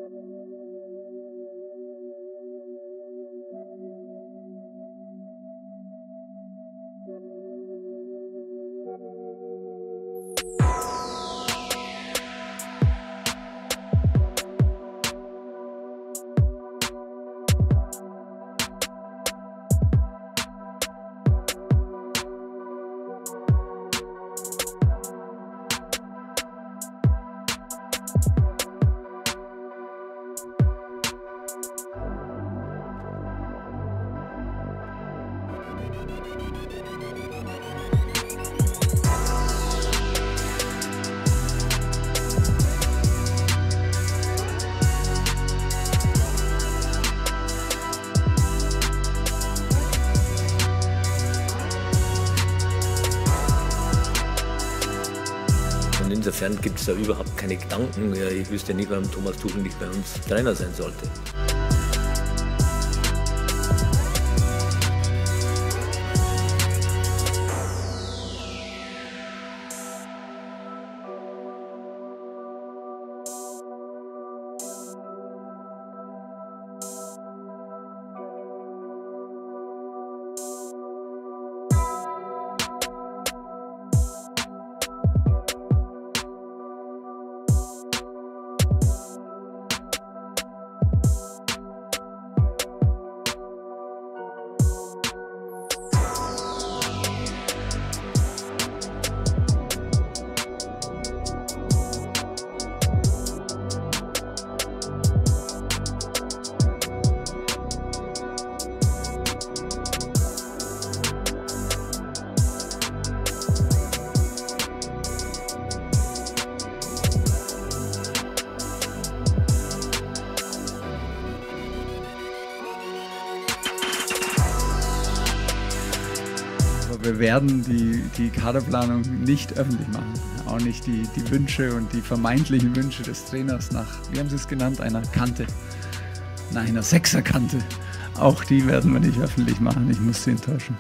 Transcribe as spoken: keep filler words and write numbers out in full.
Und insofern gibt es da überhaupt keine Gedanken. Ja, ich wüsste nicht, warum Thomas Tuchel nicht bei uns Trainer sein sollte. Wir werden die, die Kaderplanung nicht öffentlich machen. Auch nicht die, die Wünsche und die vermeintlichen Wünsche des Trainers nach, wie haben Sie es genannt, einer Kante, nach einer Sechserkante. Auch die werden wir nicht öffentlich machen. Ich muss Sie enttäuschen.